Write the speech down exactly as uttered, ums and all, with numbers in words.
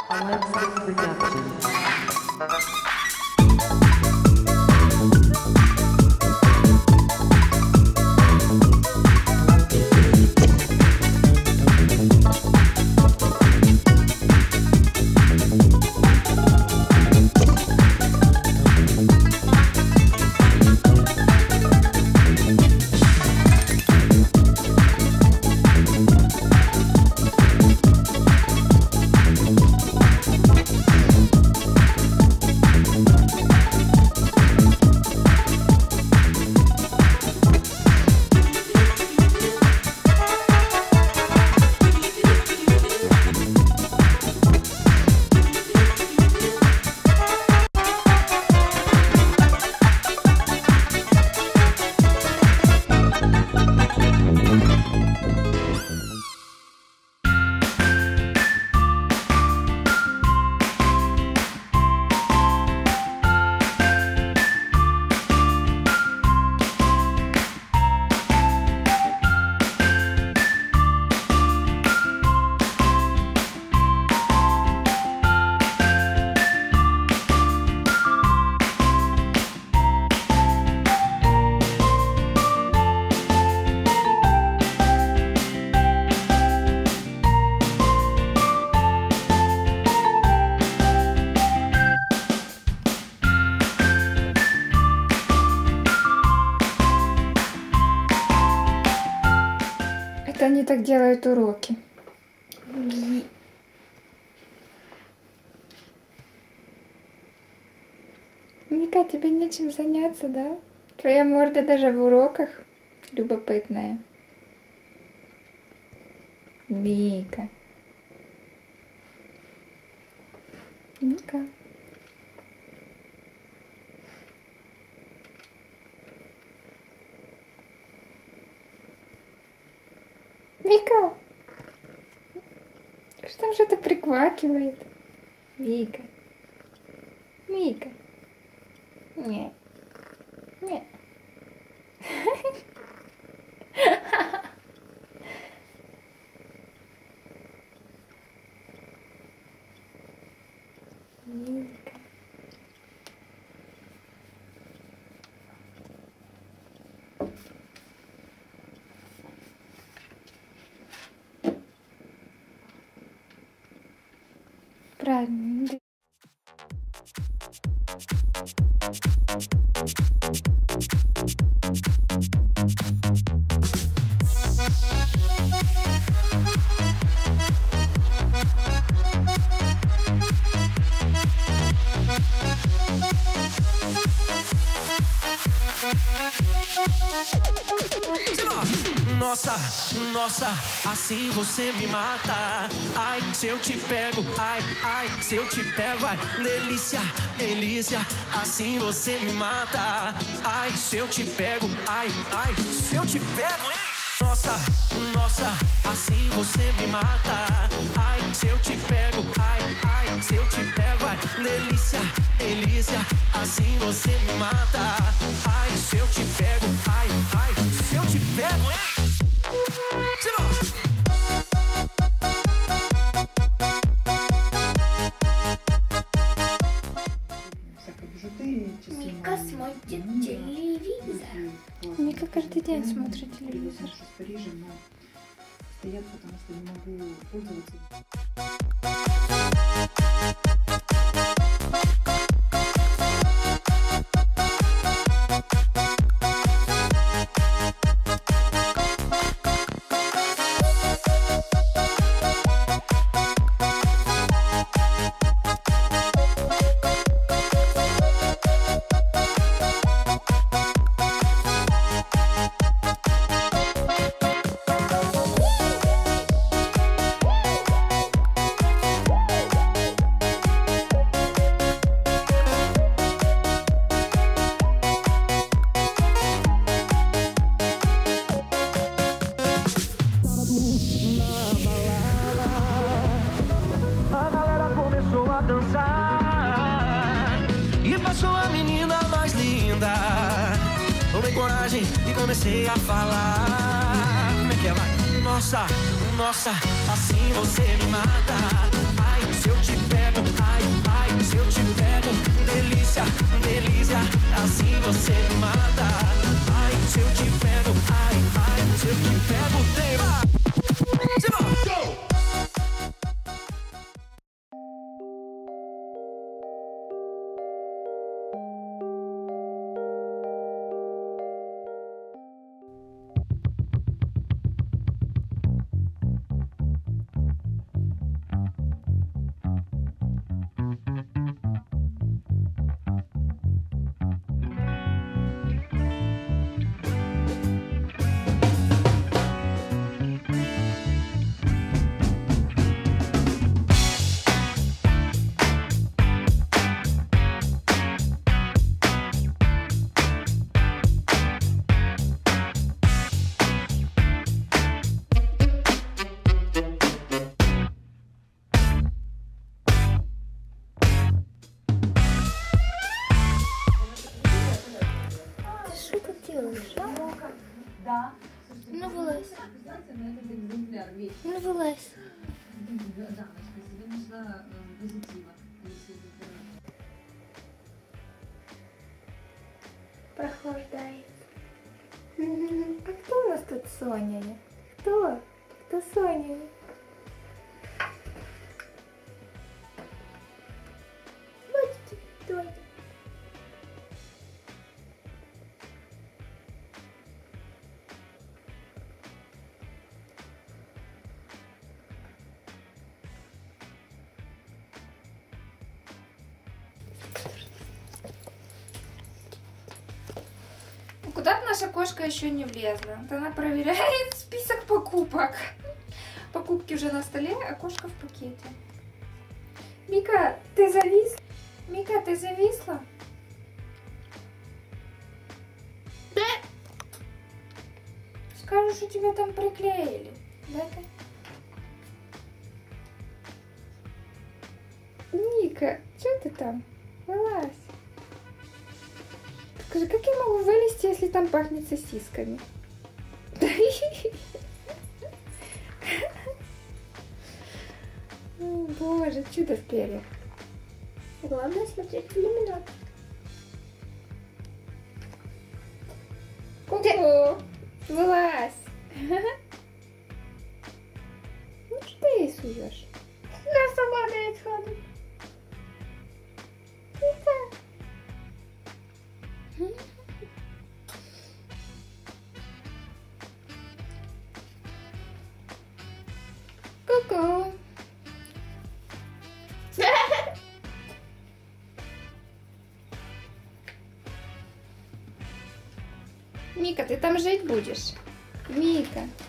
Alexis Production. Это они так делают уроки. Вика, тебе нечем заняться, да? Твоя морда даже в уроках любопытная. Вика. Вика. Вика! Что там что-то приквакивает? Вика. Вика. Нет. Нет. Вика. Правильно. Nossa, nossa, assim você me mata. Ai, se eu te pego, ai, ai, se eu te pego, ai, delícia, delícia, assim você me mata. Ai, se eu te pego, ai, ai, se eu te pego, hein? Nossa, nossa, assim você me mata. Ai, se eu te pego, ai, ai, se eu te pego, ai, delícia, delícia, assim você me mata. Ai, se eu te pego, ai, ai, se eu te pego, hein? Вика смотрит телевизор. Вика каждый день смотрит телевизор. В Париже, но стоят, потому что не могу пользоваться. coragem e comecei a falar. Como é que é, vai? Nossa, nossa, assim você me mata. Ai, se eu te pego Ксюша. Да. Ну вылазь. Знаете, на этот экземпляр весь. Ну вылазь. Дамочка, тебе нужна э, позитива. Прохлаждает. А кто у нас тут Соня? Кто? Кто Соня? Вот кто это? Куда-то наша кошка еще не влезла. Вот она проверяет список покупок. Покупки уже на столе, а кошка в пакете. Мика, ты зависла? Мика, ты зависла? Да. Скажу, что тебя там приклеили. Дай-ка. Мика, что ты там? Вылазь. Скажи, как я могу вылезти, если там пахнет сосисками? О, боже, чудо в перьях. Главное смотреть иллюминатор. Ку-ку! Вылазь! Ну что ты ей суешь? Я сама дает ходу. Ку-ку. Мика, ты там жить будешь? Мика.